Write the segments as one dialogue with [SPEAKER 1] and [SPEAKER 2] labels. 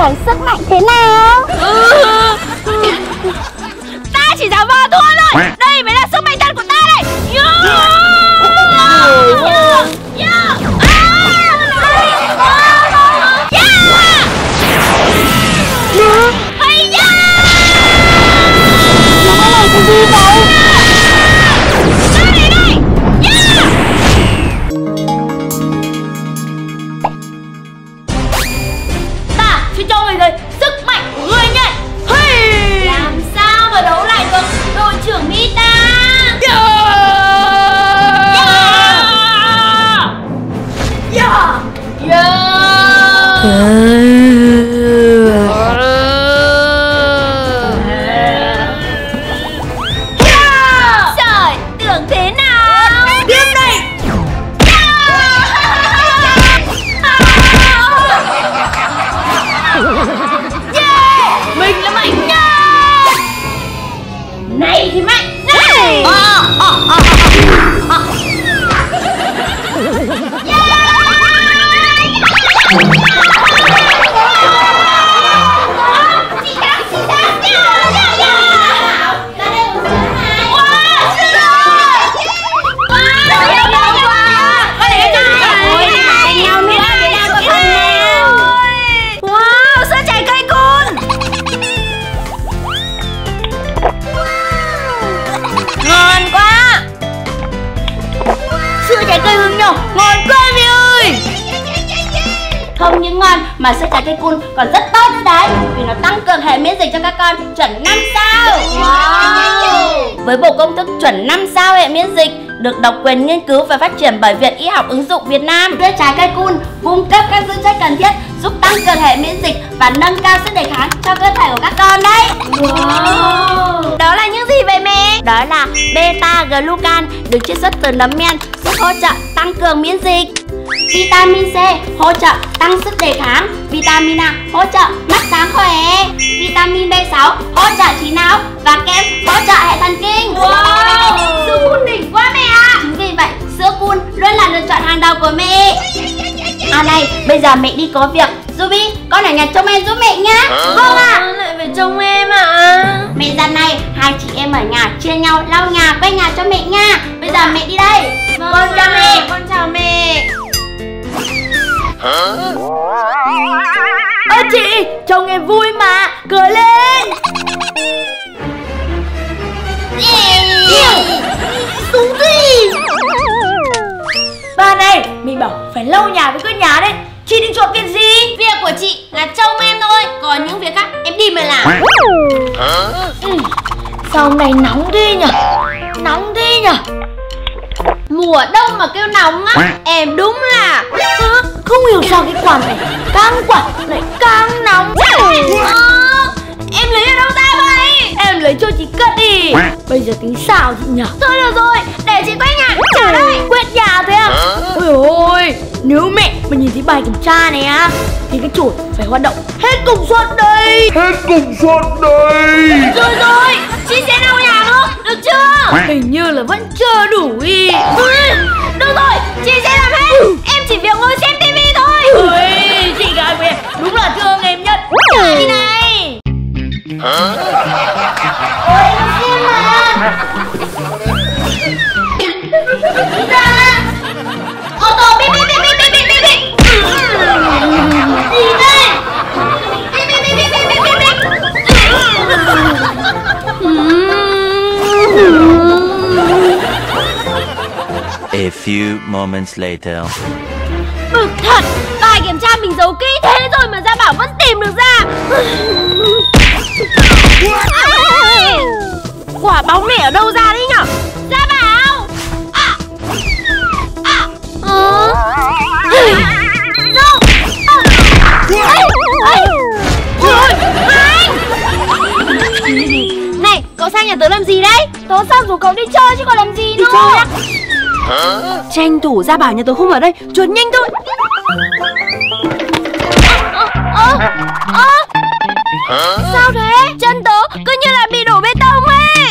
[SPEAKER 1] bằng sức mạnh thế nào?
[SPEAKER 2] Ta chỉ giả vờ thua thôi. Đây mới là sức mạnh thật của ta đây.
[SPEAKER 1] Nó làm cái gì vậy?
[SPEAKER 2] Ta sẽ cho người thấy sức mạnh của ngươi nhé. Làm sao mà đấu lại được đội trưởng Mita? Trời, tưởng thế nào? Tiếp đây. Mình là mạnh nhất. Này thì mạnh. Này. Ngon quá mẹ ơi. Không những ngon mà sữa trái cây cool còn rất tốt nữa đấy, vì nó tăng cường hệ miễn dịch cho các con chuẩn 5 sao. Với bộ công thức chuẩn 5 sao hệ miễn dịch được độc quyền nghiên cứu và phát triển bởi Viện Y học ứng dụng Việt Nam, sữa trái cây cool cung cấp các dưỡng chất cần thiết giúp tăng cường hệ miễn dịch và nâng cao sức đề kháng cho cơ thể của các con đấy. Đó là những gì vậy mẹ? Đó là beta glucan được chiết xuất từ nấm men giúp hỗ trợ tăng cường miễn dịch, vitamin C hỗ trợ tăng sức đề kháng, vitamin A hỗ trợ mắt sáng khỏe, vitamin B6 hỗ trợ trí não và kem hỗ trợ hệ thần kinh. Sữa cool đỉnh quá mẹ ạ. Chính vì vậy sữa cool luôn là lựa chọn hàng đầu của mẹ. À này, bây giờ mẹ đi có việc. Ruby, con ở nhà trông em giúp mẹ nhá. Vâng ạ. Lại phải trông em ạ. Mẹ dặn này, hai chị em ở nhà chia nhau lau nhà, quét nhà cho mẹ nha. Bây giờ mẹ đi đây. Vâng, con chào mẹ. Con chào mẹ. Ơ chị, trông em vui mà, cười lên. Đúng gì? Bà này, mình bảo phải lau nhà với quét nhà đấy. Chị định chọn việc gì? Việc của chị là trông em thôi, còn những việc khác em đi mà làm. Sao hôm nay nóng thế nhỉ? Nóng thế nhỉ? Mùa đông mà kêu nóng á. Em đúng là không hiểu sao cái quạt này càng quạt lại càng nóng. Em lấy ở đâu ra vậy? Em lấy cho chị cất đi. Bây giờ tính sao chị nhỉ? Thôi được rồi, để chị quét nhà. Trả đây. Quét nhà thế à? Ôi ôi, nếu mẹ mà nhìn thấy bài kiểm tra này á thì cái chổi phải hoạt động hết công suất đây. Hết công suất đây. Rồi rồi, chị sẽ lau nhà nữa, được chưa? Hình như là vẫn chưa đủ ý. Được rồi, chị sẽ làm hết. Em chỉ việc ngồi xem tivi thôi. Ôi, chị gái của em đúng là thương em nhất. Đi này. Ôi, em xem mà. Ra. Ô tô bíp bíp bíp bíp bíp bíp bíp. Gì đây? Bíp bíp bíp bíp bíp bíp bíp.
[SPEAKER 3] A few moments later.
[SPEAKER 2] Bực thật, bài kiểm tra mình giấu kỹ thế rồi mà Gia Bảo vẫn tìm được ra. Quả bóng này ở đâu ra đấy nhở? Gia Bảo. Này, cậu sang nhà tớ làm gì đấy? Tớ sang rủ cậu đi chơi chứ còn làm gì nữa. Đi chơi á? Tranh thủ Gia Bảo nhà tớ không ở đây, chuột nhanh thôi. Sao thế? Chân tớ cứ như là bị đổ bê tông ấy.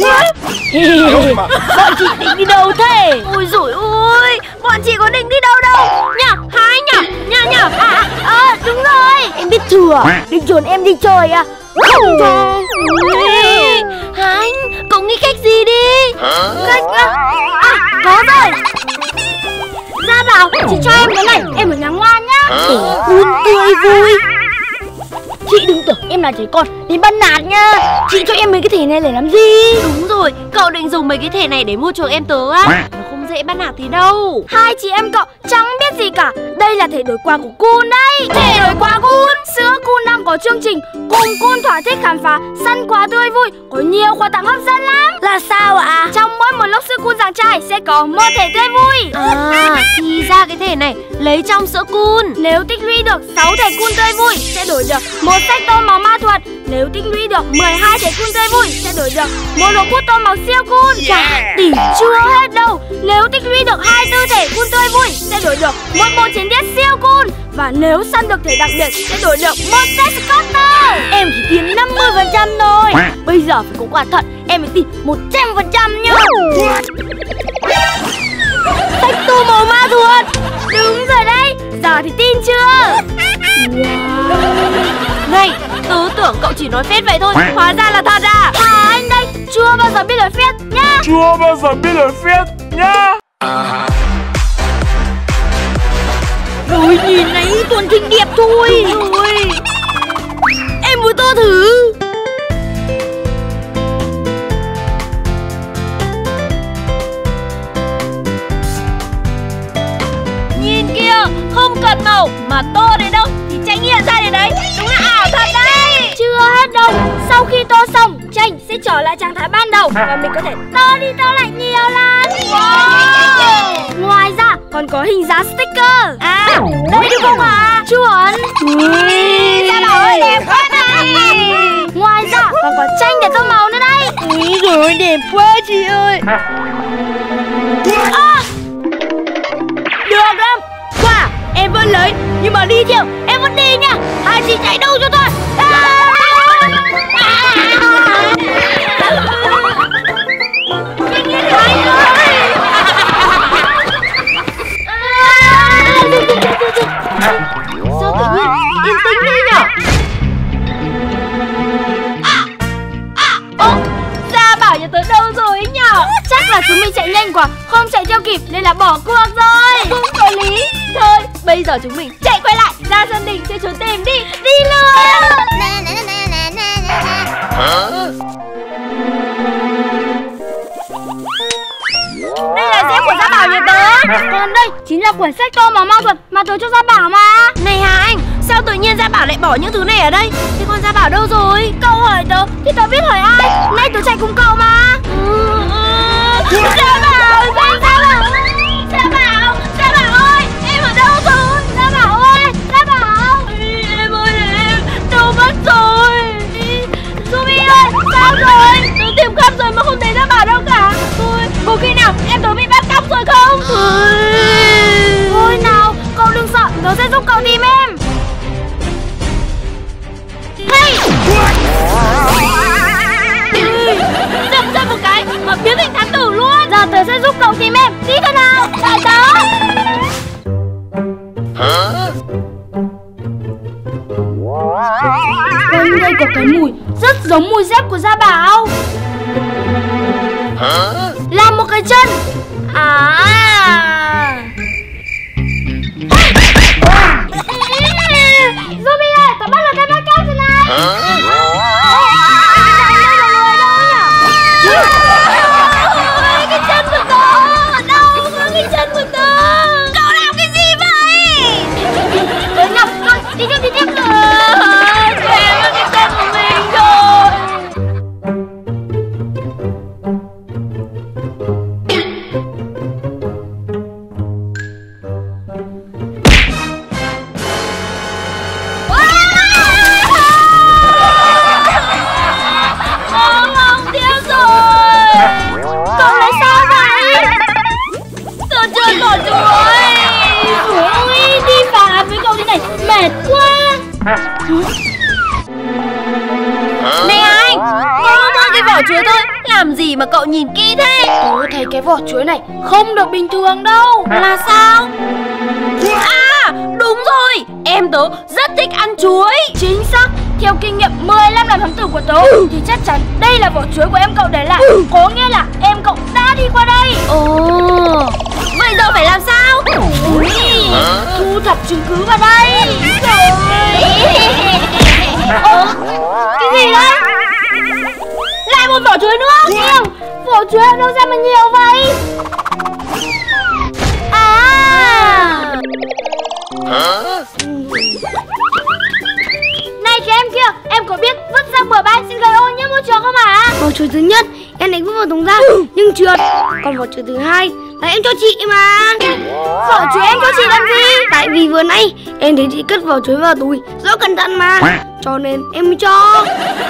[SPEAKER 2] Bọn chị định đi đâu thế? Ôi dồi ôi, bọn chị có định đi đâu đâu. Nhở, hái nhở, nhở.
[SPEAKER 1] Đúng rồi, em biết thừa. Định chuồn em đi chơi à? Không cho.
[SPEAKER 2] Anh, cậu nghĩ cách gì đi?
[SPEAKER 1] Cách có rồi. Gia Bảo, chị cho em cái này, em ở nhà ngoan nhá. Để Kun tươi vui. Chị đừng tưởng em là trẻ con đến bắt nạt nha. Chị cho em mấy cái thẻ này để làm gì?
[SPEAKER 2] Đúng rồi, cậu định dùng mấy cái thẻ này để mua chuộc em tớ á? Nó không dễ bắt nạt thế đâu.
[SPEAKER 1] Hai chị em cậu chẳng biết gì cả. Đây là thẻ đổi quà của Kun đây. Thẻ đổi quà Kun. Sữa Kun đang có chương trình cùng Kun thỏa thích khám phá săn quà tươi vui, có nhiều quà tặng hấp dẫn lắm. Là sao ạ? Trong mỗi một lốc sữa Kun dạng chai sẽ có một thẻ tươi vui.
[SPEAKER 2] À, thì ra cái thẻ này lấy trong sữa Kun.
[SPEAKER 1] Nếu tích lũy được 6 thẻ Kun tươi vui sẽ đổi được một sách tô màu ma thuật. Nếu tích lũy được 12 thẻ Kun tươi vui sẽ đổi được một hộp bút tô màu siêu Kun. Tỷ chưa hết đâu. Nếu tích lũy được 24 thẻ Kun tươi vui sẽ đổi được một bộ chiến tiết siêu Kun. Và nếu săn được thẻ đặc biệt sẽ đổi được một set Scooter. Em chỉ tin 50% thôi. Bây giờ phải có quả thật, em mới tin 100% nhá. Sách tô màu ma thuật. Đúng rồi đấy. Giờ thì tin chưa?
[SPEAKER 2] Này, tớ tưởng cậu chỉ nói phét vậy thôi, hóa ra là thật à?
[SPEAKER 1] À, anh đây chưa bao giờ biết lời phét nhá.
[SPEAKER 4] Chưa bao giờ biết lời phét nhá.
[SPEAKER 1] Rồi nhìn này toàn xinh đẹp thôi. Rồi em muốn tô thử.
[SPEAKER 2] Nhìn kia, không cần màu mà tô đến đâu thì tranh hiện ra đến đấy. Đúng là ảo thật đấy.
[SPEAKER 1] Chưa hết đâu. Sau khi tô xong, tranh sẽ trở lại trạng thái ban đầu và mình có thể tô đi tô lại nhiều lần. Wow. Ngoài ra còn có hình dáng sticker. À, đây đúng không ạ? Chuẩn. Gia Bảo ơi, đẹp quá này. Ngoài ra còn có tranh để tô màu nữa đây. Úi dồi, đẹp quá chị ơi. Được lắm. Wow, em vẫn lấy. Nhưng mà đi theo em vẫn đi nha. Hai chị chạy đâu cho tôi.
[SPEAKER 2] Sao tự nhiên yên tĩnh đi nhở? Ô, Gia Bảo nhà tớ đâu rồi ấy nhở?
[SPEAKER 1] Chắc là chúng mình chạy nhanh quá, không chạy theo kịp nên là bỏ cuộc rồi.
[SPEAKER 2] Cũng có lý. Thôi, bây giờ chúng mình chạy quay lại ra sân đình cho chúng tìm đi.
[SPEAKER 1] Đi luôn.
[SPEAKER 2] Đây là dép của Gia Bảo nhà tớ.
[SPEAKER 1] Còn đây chính là quyển sách tô màu ma thuật mà tớ cho Gia Bảo mà.
[SPEAKER 2] Này Hà Anh, sao tự nhiên Gia Bảo lại bỏ những thứ này ở đây? Thế con Gia Bảo đâu rồi?
[SPEAKER 1] Cậu hỏi tớ thì tớ biết hỏi ai. Nay tớ chạy cùng cậu mà. Gia Bảo, Gia Bảo ơi, em ở đâu rồi? Gia Bảo ơi, Gia Bảo.
[SPEAKER 2] Em ơi, em đâu mất rồi.
[SPEAKER 1] Ruby ơi, sao rồi?
[SPEAKER 2] Tớ tìm khắp rồi mà không thấy Gia Bảo đâu cả. Thôi, có khi nào em tớ bị bắt cóc rồi không?
[SPEAKER 1] Thôi nào, cậu đừng sợ, tớ sẽ giúp cậu tìm em.
[SPEAKER 2] Hey! Đập ra một cái mà biến thành thám tử luôn.
[SPEAKER 1] Giờ tớ sẽ giúp cậu tìm em. Đi thôi nào. Đợi tớ. Bên đây có cái mùi rất giống mùi dép của Gia Bảo. Là một cái chân. Ruby ơi, tớ bắt được cái bắt cóc rồi này.
[SPEAKER 2] Cái chân của tớ đâu? Cái chân của tớ. Cậu làm cái gì vậy?
[SPEAKER 1] Tới nào, con đi tiếp.
[SPEAKER 2] Em mất cái chân của mình rồi. Không tiếc rồi.
[SPEAKER 1] Cậu lấy sao vậy?
[SPEAKER 2] Tớ chưa còn chuối.
[SPEAKER 1] Ôi, đi phá với cậu thế này mệt quá.
[SPEAKER 2] Này anh, có mỗi cái vỏ chuối thôi, làm gì mà cậu nhìn kỹ thế?
[SPEAKER 1] Tớ thấy cái vỏ chuối này không được bình thường đâu.
[SPEAKER 2] Là sao? À, đúng rồi, em tớ rất thích chuối.
[SPEAKER 1] Chính xác. Theo kinh nghiệm 15 năm tháng tử của tớ thì chắc chắn đây là vỏ chuối của em cậu để lại. Có nghĩa là em cậu đã đi qua đây.
[SPEAKER 2] Ồ, vậy giờ phải làm sao?
[SPEAKER 1] Thu thập chứng cứ vào đây. Trời ơi. Cái gì đấy?
[SPEAKER 2] Lại một vỏ chuối nữa.
[SPEAKER 1] Nhiều. Vỏ chuối ở đâu ra mà nhiều vậy? Này cái em kia, em có biết vứt rác bừa bãi sẽ gây ô nhiễm môi trường không hả?
[SPEAKER 5] Vỏ chuối thứ nhất em đánh vứt vào thùng rác nhưng trượt. Còn vỏ chuối thứ hai là em cho chị mà.
[SPEAKER 1] Vỏ chuối em cho chị làm gì?
[SPEAKER 5] Tại vì vừa nãy em thấy chị cất vỏ chuối vào túi rất cẩn thận mà, cho nên em mới cho.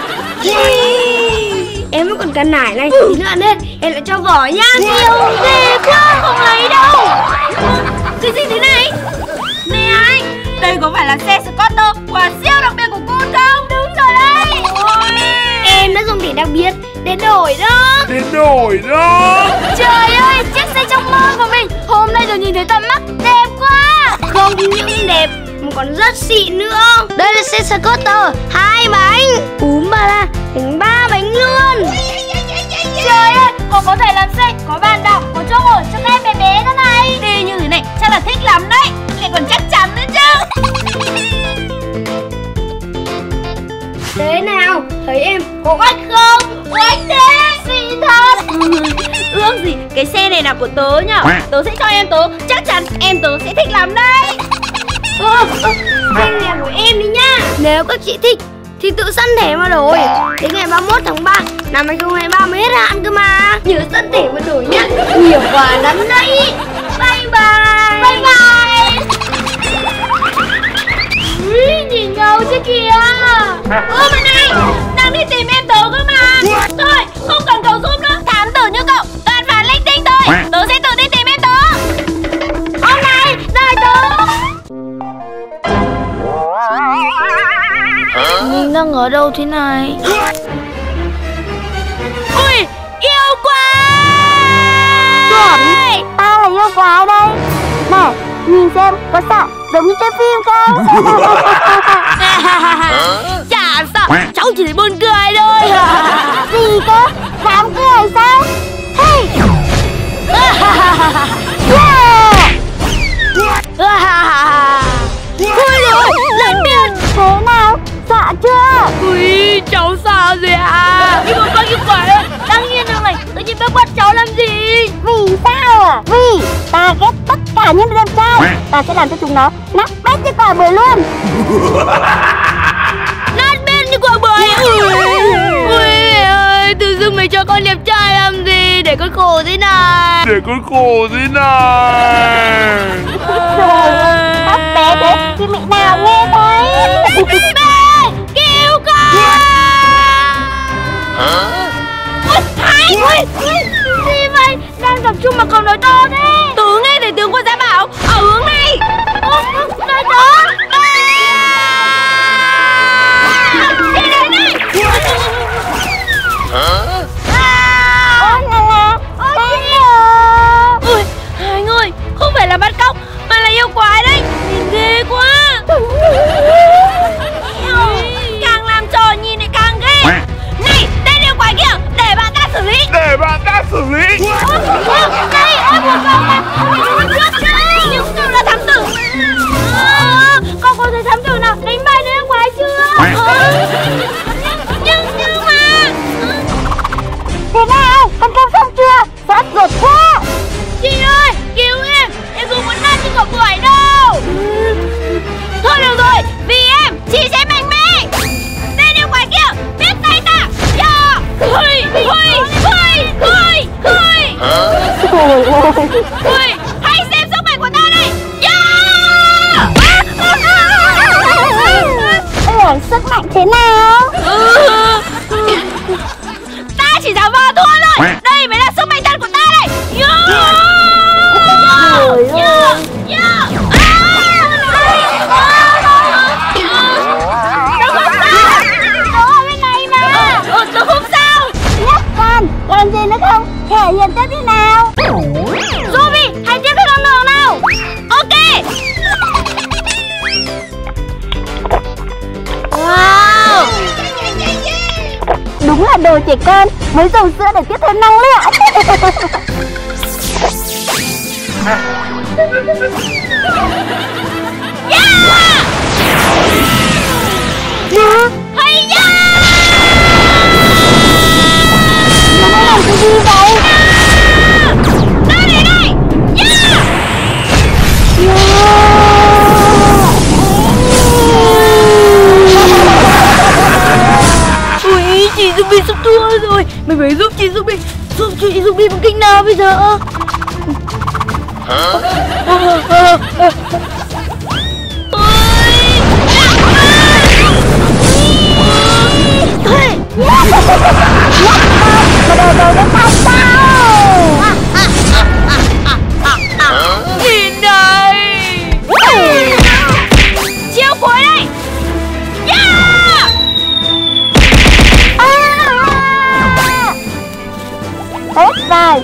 [SPEAKER 5] Em vẫn còn cả nải này, tí nữa nên em lại cho vỏ nhá.
[SPEAKER 1] Nhiều ghê quá, không lấy đâu.
[SPEAKER 5] Cái gì thế này?
[SPEAKER 2] Nè anh, đây có phải là xe Scooter quả siêu đặc biệt của Kun không?
[SPEAKER 1] Đúng rồi đấy.
[SPEAKER 5] Em đã dùng thẻ đặc biệt để đổi đó.
[SPEAKER 4] Để đổi đó.
[SPEAKER 1] Trời ơi, chiếc xe trong mơ của mình hôm nay được nhìn thấy tận mắt, đẹp quá.
[SPEAKER 5] Không những đẹp mà còn rất xịn nữa. Đây là xe Scooter 2 bánh, ba la thành 3 bánh luôn.
[SPEAKER 1] Trời ơi, còn có thể làm xe, có bàn đạp, có chỗ ngồi cho các em bé bé thế này.
[SPEAKER 2] Đi như thế này chắc là thích lắm đấy, lại còn chắc chắn nữa chứ.
[SPEAKER 5] Thế nào, thấy em có oách không?
[SPEAKER 2] Oách thế, xịn thật. Ước gì cái xe này là của tớ nhở. Tớ sẽ cho em tớ, chắc chắn em tớ sẽ thích lắm đấy.
[SPEAKER 5] Xe này của em đi nha. Nếu các chị thích thì tự săn thẻ mà đổi. Đến ngày 31 tháng 3 năm 2023 mới hết hạn cơ mà. Nhớ săn thẻ mà đổi nhá. Nhiều quà lắm đấy. Bye bye.
[SPEAKER 1] Bye bye. Ui, nhìn ngầu chứ kìa.
[SPEAKER 2] Ô mà này, đang đi tìm em tớ cơ mà. Thôi, không cần cậu giúp nữa. Thám tử như cậu, toàn phản linh tinh thôi. Tớ sẽ tự đi tìm em tớ.
[SPEAKER 1] Ông này, đợi tớ.
[SPEAKER 5] Mình đang ở đâu thế này?
[SPEAKER 2] Ui, yêu quái.
[SPEAKER 1] Chuẩn, ta là yêu quái đây. Này, nhìn xem có sợ giống như trên phim không?
[SPEAKER 2] Chả sợ, cháu chỉ thấy buồn cười thôi.
[SPEAKER 1] Gì cơ? Dám cười sao? Hey!
[SPEAKER 2] Ôi rồi, lẫn miệng.
[SPEAKER 1] Thế nào? Sợ chưa?
[SPEAKER 2] Ui, cháu sợ gì à? Nhưng mà con yêu quái ơi, đang yên đường này, tự nhiên bác bắt cháu làm gì?
[SPEAKER 1] Vì sao à? Vì ta ghét tất cả những đứa đẹp trai. Ta sẽ làm cho chúng nó nát bét như quả bưởi luôn.
[SPEAKER 2] Nát bét như quả bưởi. Ui ơi, tự dưng mày cho con đẹp trai làm gì? Để con khổ thế này.
[SPEAKER 4] Để con khổ thế này.
[SPEAKER 1] Thấp bé thế thì mẹ nào nghe thấy.
[SPEAKER 2] Mẹ, kêu con. Ôi, Thái.
[SPEAKER 1] Gì vậy? Đang tập trung mà cậu nói to thế.
[SPEAKER 2] Tớ nghe thấy tiếng của Gia Bảo ở hướng này.
[SPEAKER 1] Đây đó.
[SPEAKER 2] Đi đây này.
[SPEAKER 1] Ôi là ôi kìa.
[SPEAKER 2] Ui, Anh ơi, không phải là bắt cóc mà là yêu quái đấy. Nhìn ghê quá. Càng làm trò nhìn lại càng ghê. Này, tên yêu quái kia, để bạn ta xử lý.
[SPEAKER 4] Để bạn ta xử lý.
[SPEAKER 1] Đây, ôi một cậu mà.
[SPEAKER 2] Nhưng cậu là thám tử.
[SPEAKER 1] Cậu có thấy thám tử nào đánh bại được yêu quái chưa?
[SPEAKER 2] Nhưng mà
[SPEAKER 1] Thế nào? Con cơm xong chưa? Sát ruột quá.
[SPEAKER 2] chị ơi, cứu em không muốn nát như quả bưởi đâu. Thôi được rồi, vì em, chị sẽ mạnh mẽ. Tên yêu quái kia, biết tay ta. Yeah. Hui, hãy xem sức mạnh của ta đây. Yeah.
[SPEAKER 1] Sức mạnh thế nào?
[SPEAKER 2] Ta chỉ giả vờ thua thôi. Đây mới là sức mạnh thật của ta đây. Tôi không sao.
[SPEAKER 1] Nhắc con, còn gì nữa không? Thể hiện tiếp thế nào?
[SPEAKER 2] Ruby, đồ trẻ con, mới dầu sữa để tiếp thêm năng lượng.
[SPEAKER 1] Hay da!
[SPEAKER 2] Nó đang làm cái gì vậy?
[SPEAKER 1] Ra đến đây!
[SPEAKER 5] Ui, chị Ruby sắp thua rồi. Mày phải giúp chị Ruby. Giúp chị Ruby bằng cách nào bây giờ?
[SPEAKER 1] Nhìn đây! Chiêu cuối đây!
[SPEAKER 2] Hết vai.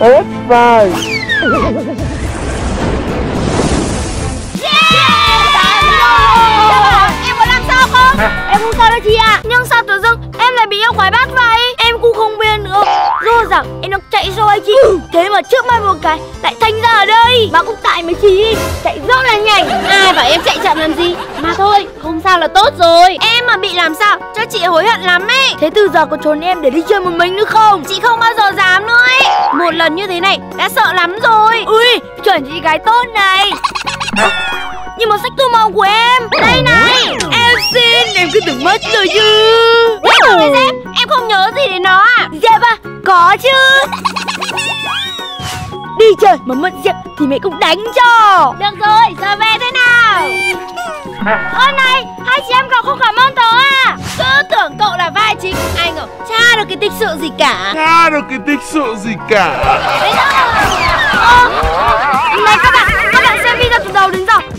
[SPEAKER 1] Em có làm sao không? Em không sao đâu chị ạ. Nhưng sao tự dưng em lại bị yêu quái bắt vậy? Em cũng không biết nữa. Rõ ràng em đang chạy rồi chị. Thế mà trước mắt một cái lại thành ra ở đây. Mà cũng tại mấy chị chạy rất là nhanh.
[SPEAKER 2] Ai bảo em chạy chậm làm gì? Mà thôi, không sao là tốt rồi.
[SPEAKER 1] Em mà bị làm sao chắc chị hối hận lắm ấy. Thế từ giờ có trốn em để đi chơi một mình nữa không? Chị không bao giờ dám nữa ấy. Một lần như thế này đã sợ lắm rồi. Ui, chuẩn chị gái tốt này. Nhưng mà sách tô màu của em đây này. Em xin, em cứ tưởng mất rồi chứ. Em thử với Dép, em không nhớ gì đến nó à? Dép à? Có chứ. Đi chơi mà mất Dép thì mẹ cũng đánh cho. Được rồi, giờ về thế nào? Ơ này, hai chị em cậu không cảm ơn tớ à? Cứ tưởng cậu là vai chính, ai ngờ chả được cái tích sự gì cả.
[SPEAKER 4] Ra được cái tích sự gì cả.
[SPEAKER 1] Này các bạn xem video từ đầu đến giờ